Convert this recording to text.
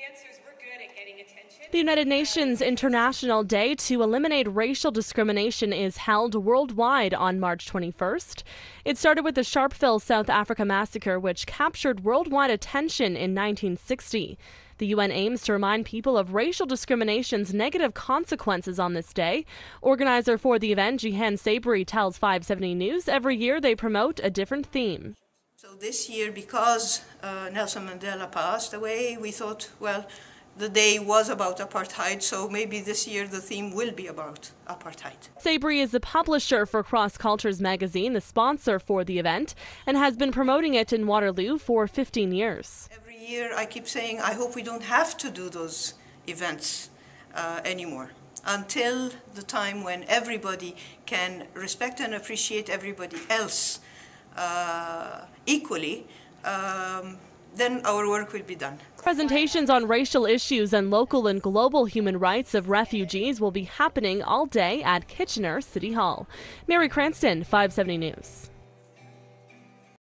The United Nations International Day to Eliminate Racial Discrimination is held worldwide on March 21st. It started with the Sharpeville, South Africa massacre, which captured worldwide attention in 1960. The UN aims to remind people of racial discrimination's negative consequences on this day. Organizer for the event, Jihan Sabri, tells 570 News every year they promote a different theme. So this year, because Nelson Mandela passed away, we thought, well, the day was about apartheid, so maybe this year the theme will be about apartheid. Sabri is the publisher for Cross Cultures magazine, the sponsor for the event, and has been promoting it in Waterloo for 15 years. Every year I keep saying, I hope we don't have to do those events anymore, until the time when everybody can respect and appreciate everybody else equally. Then our work will be done. Presentations on racial issues and local and global human rights of refugees will be happening all day at Kitchener City Hall. Mary Cranston, 570 News.